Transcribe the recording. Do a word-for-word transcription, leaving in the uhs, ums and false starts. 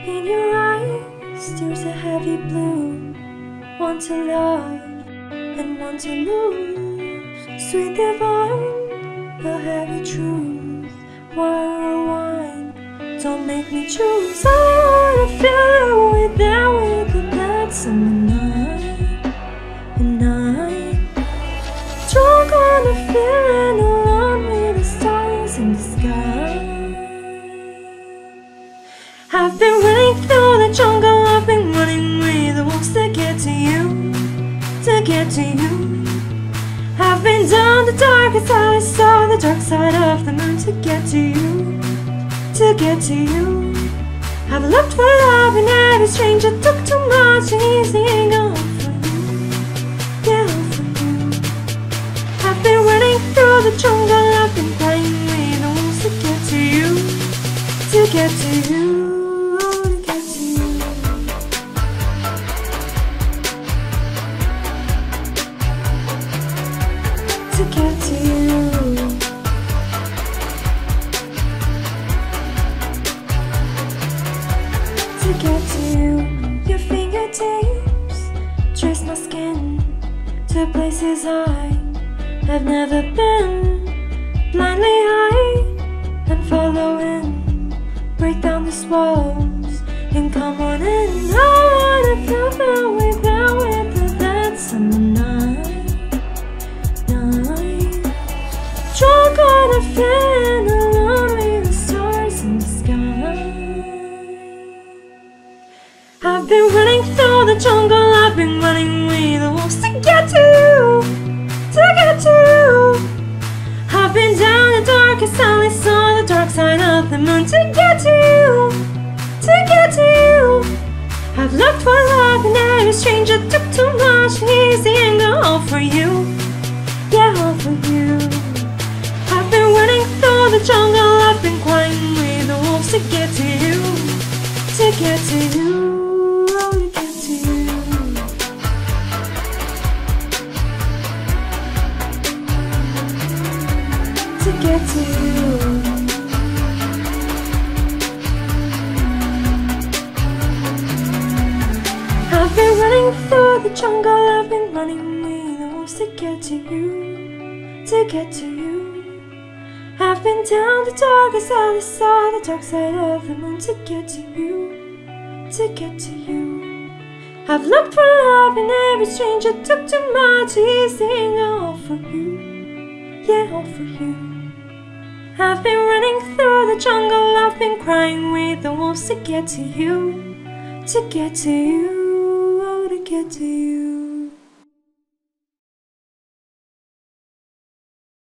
In your eyes there's a heavy blue. Want to love and want to lose. Sweet divine, a heavy truth. Water or wine, don't make me choose. I wanna feel it without with the that summer night. And I, drunk on the feeling, alone with the stars in the sky. I've been running through the jungle, I've been running with the wolves to get to you, to get to you. I've been down the darkest alley, saw the dark side of the moon to get to you, to get to you. I've looked for love in every stranger, took too much and easy ain't all for you, yeah, all for you. I've been running through the jungle, I've been playing with the wolves to get to you, to get to you. To get to you, to get to you. Your fingertips trace my skin to places I have never been. Blindly I am following. Break down these walls and come on in. I wanna feel the way down with the that summer night. Drunk on a fan, alone with the stars in the sky. I've been running through the jungle, I've been running with the wolves to get to you, to get to you. I've been down the darkest alley, saw the dark side of the moon to get to you, to get to you. I've looked for love in every stranger, took too much and easy and go all for you, yeah, all for you. I've been running through the jungle, I've been crying with the wolves to get to you, to get to you, oh, to get to you. To get to you. I've been running through the jungle, I've been running with the wolves to get to you, to get to you. I've been down the darkest alley, saw the dark side of the moon to get to you, to get to you. I've looked for love in every stranger, took too much easy, all for you, yeah, all for you. I've been running through the jungle, I've been crying with the wolves to get to you, to get to you, oh, to get to you.